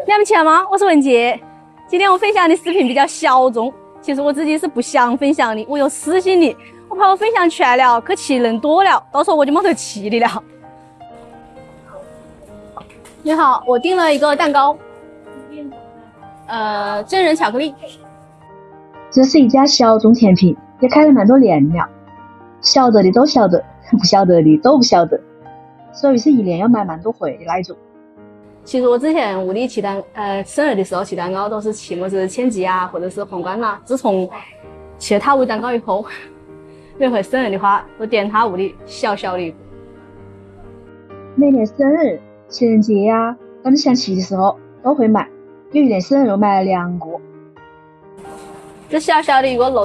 了不起了吗？我是文杰。今天我分享的视频比较小众，其实我自己是不想分享的，我有私心的，我怕我分享全了，去气人多了，到时候我就没得气的了。你好，我订了一个蛋糕，真人巧克力。 这是一家小众甜品，也开了蛮多年了，晓得的都晓得，不晓得的都不晓得，所以是一年要买蛮多回的那一种。 其实我之前屋里吃生日的时候吃蛋糕都是吃么子千吉啊，或者是皇冠啦。自从吃了他屋蛋糕以后，每回生日的话都点他屋的小小的一个。 每年生日、情人节呀，当你想吃的时候都会买，有一年生日我买了2个。 这小小的一个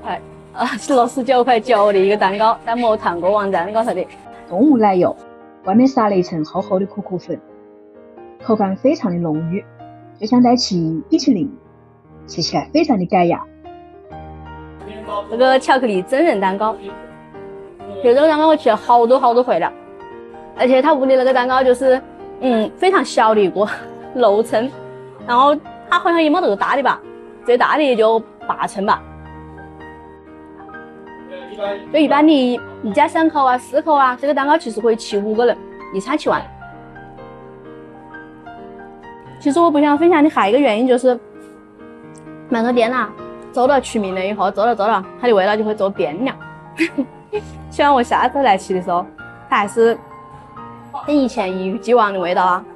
69.9的一个蛋糕，在某糖果网站高头的。 动物奶油，外面撒了一层厚厚的可可粉，口感非常的浓郁，就像在吃冰淇淋，吃起来非常的改雅。 这个巧克力真人蛋糕，这个蛋糕我吃了好多回了，而且他屋里那个蛋糕就是非常小的一个6寸，然后它好像也没得大的吧，最大的也就8寸吧。就一般的一家3口啊、4口啊，这个蛋糕其实可以吃5个人一餐吃完。其实我不想分享的还有一个原因就是，蛮多店啊做到出名了以后，做了，它的味道就会做变了。希望我下次来吃的时候，它还是跟以前一如既往的味道啊。